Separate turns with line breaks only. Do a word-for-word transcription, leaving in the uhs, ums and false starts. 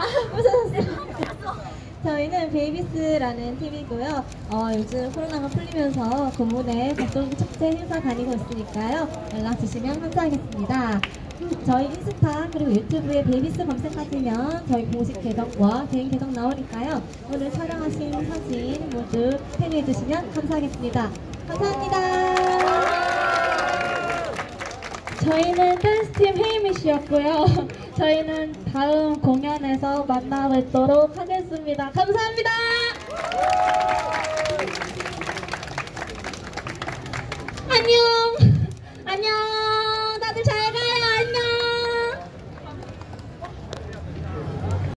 저희는 베이비스라는 팀이고요. 어, 요즘 코로나가 풀리면서 고문에 각종 축제 행사 다니고 있으니까요. 연락 주시면 감사하겠습니다. 저희 인스타 그리고 유튜브에 베이비스 검색하시면 저희 공식 계정과 개인 계정 나오니까요. 오늘 촬영하신 사진 모두 태그해 주시면 감사하겠습니다. 감사합니다.
저희는 댄스팀 헤이미씨였고요. 저희는 다음 공연에서 만나 뵙도록 하겠습니다. 감사합니다.